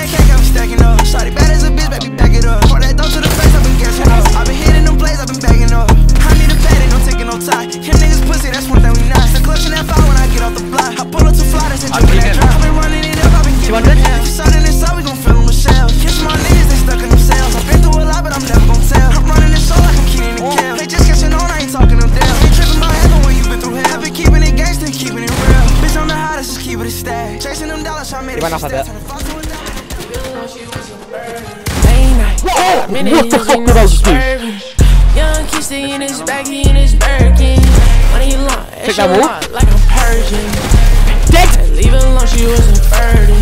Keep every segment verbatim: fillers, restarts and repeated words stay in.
that cake, I'm stacking up. Shawty bad as a bitch, baby, back it up. Pour that dough to the face, I've been gassing up. I've been hitting them plays, I've been bagging up. I need a pad, ain't no taking no tie. Him niggas pussy, that's one thing we not. The clutch in that fire when I get off the block. I pull up too fly, that's a drip in that drop. I've been running it up, I've been giving it hell. If you starting this up, we gon' fill them with shells. Kiss my niggas, they stuck in themselves. I've been through a lot, but I'm never gon' tell. I'm running this show like I'm Keenan and Kel. They just catching on, I ain't talking them down. Ain't tripping my head when you been through hell. I've been keeping it gangsta, keeping it real. Bitch, I'm the hottest, just keep it a stack. Chasing them dollars, I made it. Gimana Fadel? What the fuck did I just do? Young kid stay in his baggy in his Birkin. Money long, extra long, like a Persian. Dead. Leave it alone, she wasn't thirty.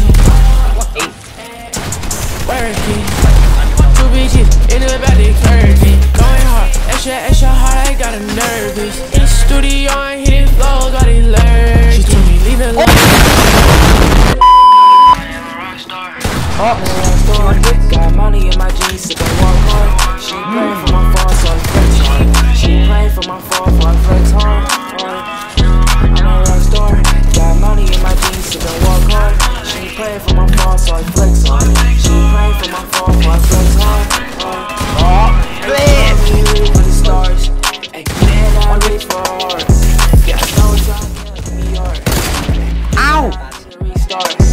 Working. Two bitches in the back, they flirting. Going hard, extra, extra hard, I got a nervous. In the studio, I ain't hitting flows, got it lurking. She told me, leave it alone. Rockstar. Oh, got money in my jeans, so don't walk hard. She praying for my fall, so I flex hard. She praying for my fall, so I flex hard. I'm a rock star. Got money in my jeans, so don't walk hard. She praying for my fall, so I flex hard. She praying for my fall, so I flex hard. Oh, man, for the stars. Hey, man, I reach for hard. Yeah, I know it's all New York. Ow! Restart.